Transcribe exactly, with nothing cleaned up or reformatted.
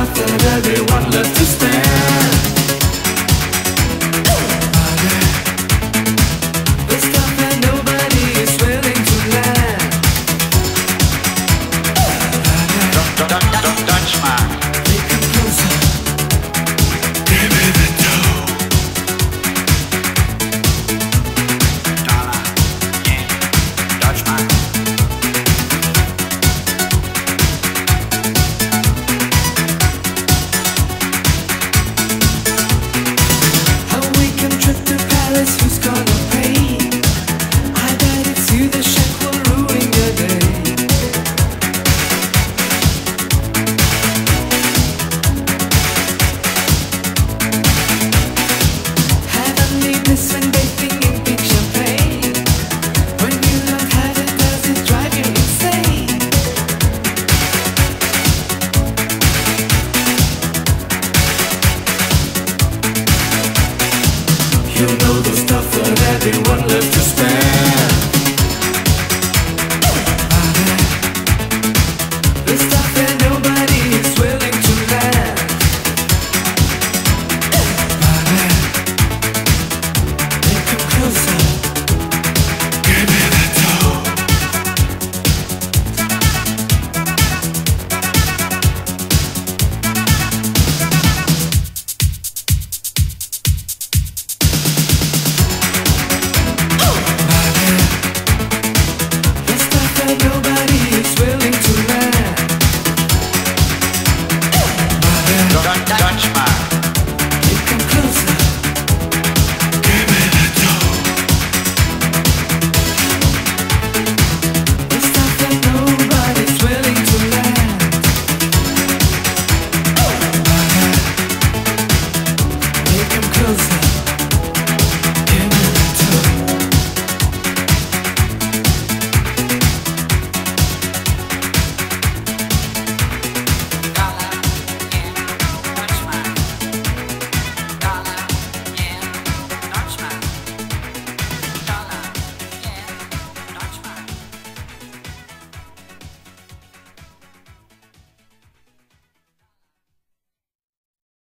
stuff that everyone loves to spend. The stuff that nobody is willing to lend. Don't, don't, don't touch my. They come closer. Give me the dough. Dollar, yeah, touch my. A weekend trip to Paris, who's gonna pay? I bet it's you, the chef will ruin your day. Heavenly bliss when bathing in pink champagne. When you don't have it, does it drive you insane? You know the stuff that everyone loves to spend.